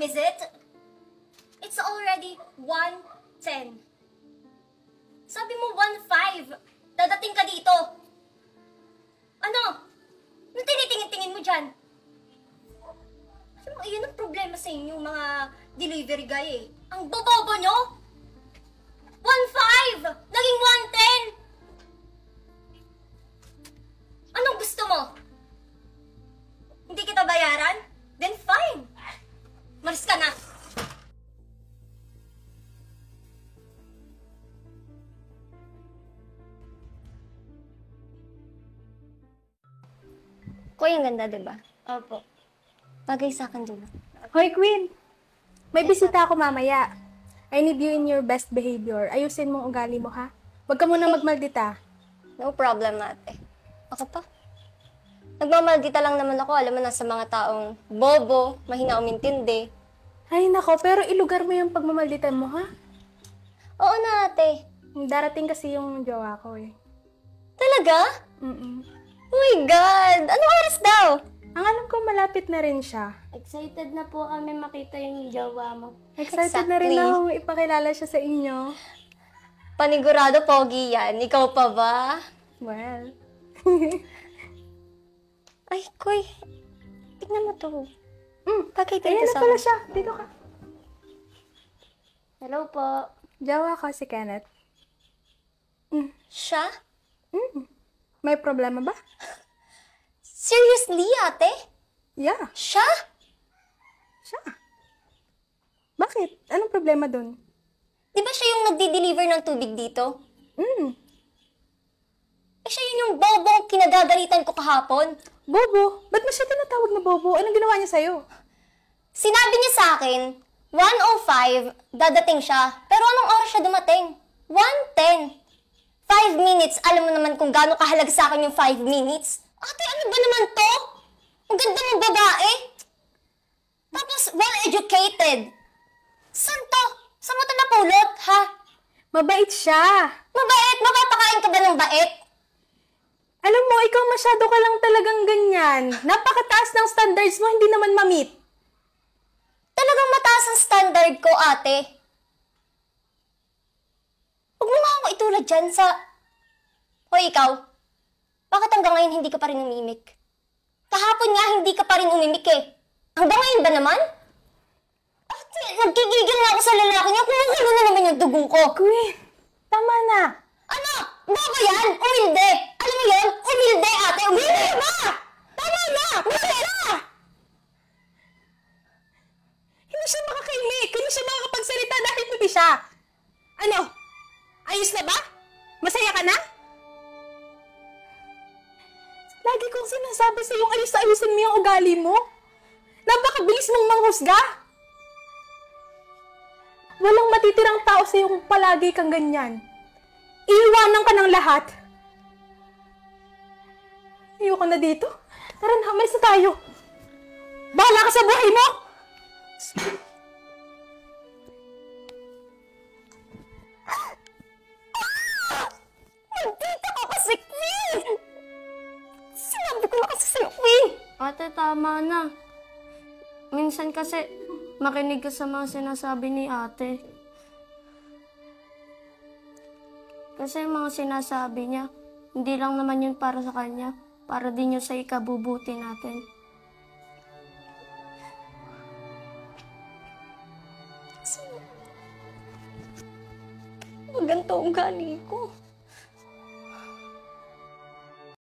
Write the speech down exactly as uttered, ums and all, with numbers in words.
is it? It's already one ten. Sabi mo one five. Dadating ka dito. Ano? Ano tinitingin-tingin mo dyan? Alam mo, ayun ang problema sa inyong mga delivery guy eh. Ang bobobo nyo! one five! Naging one ten! Anong gusto mo? Hindi kita bayaran? Then fine! Maris ka na! Kuya, ang ganda, diba? Opo. Bagay sa akin, diba? Hoy, Queen! May bisita ako mamaya. I need you in your best behavior. Ayusin mong ugali mo, ha? Huwag ka muna magmaldita. No problem, ate. Ako pa. Nagmamaldita lang naman ako, alam mo na sa mga taong bobo, mahina umintindi. Ay, nako, pero ilugar mo yung pagmamalditan mo, ha? Oo na, ate. Darating kasi yung jowa ko, eh. Talaga? Mm-mm. Oh my God! Anong oras daw? Ang alam ko, malapit na rin siya. Excited na po kami makita yung jowa mo. Excited na rin Exactly. ako ipakilala siya sa inyo. Panigurado, pogi yan. Ikaw pa ba? Well. Ay, Koy. Tignan mo to. mm, Bagay dito ayan na sa pala akin. siya. Dito ka. Hello po. Jowa ko si Kenneth. Mm. Siya? Mm. May problema ba? Seriously, ate? Yeah, Siya? siya. Bakit? Anong problema dun? Di ba siya yung nagdi-deliver ng tubig dito? Mm. Eh, siya yun yung bobong kinagagalitan ko kahapon. Bobo? Ba't mo siya tinatawag na Bobo? Anong ginawa niya sa'yo? Sinabi niya sa akin, one oh five, dadating siya. Pero anong oras siya dumating? one ten. five minutes, alam mo naman kung gaano kahalaga sa akin yung five minutes. Ate, ano ba naman to? Ang ganda mong babae. Tapos, well-educated. Saan to? Saan mo ito napulot, ha? Mabait siya. Mabait? Mapapakain ka ba ng bait? Alam mo, ikaw masyado ka lang talagang ganyan. Napakataas ng standards mo, hindi naman ma-meet. Talagang mataas ang standard ko, ate. Huwag mo nga ako itulad dyan sa... Hoy, ikaw. Bakit hanggang ngayon hindi ka pa rin umimik? Kahapon nga hindi ka pa rin umimik eh. Hanggang ngayon ba naman? Ate, nagkigigil na ako sa lalaki niya. Kumukulo na naman yung dugo ko. Queen, tama na. Ano? Bobo yan? Umilde? Alam mo yun? Umilde, ate. Umilde ba? Tama na! Umilde na! Hindi siya makakaimik. Hindi siya makakapagsalita dahil hindi siya. Ano? Ayos na ba? Masaya ka na? Lagi kong sinasabi sa yung ayos na ayusin mo yung ugali mo. Napakabilis mong manghusga. Walang matitirang tao sa yung palagi kang ganyan. Iiwanan ka ng lahat. Ayoko na dito. Tara na, umalis na tayo. Bahala ka sa buhay mo! Maldita ka kasi, Queen! Sinabi ko na kasi sa'yo, Queen! Ate, tama na. Minsan kasi makinig ka sa mga sinasabi ni ate. Kasi yung mga sinasabi niya, hindi lang naman yun para sa kanya. Para din yun sa ikabubuti natin. Maganto ugali ko.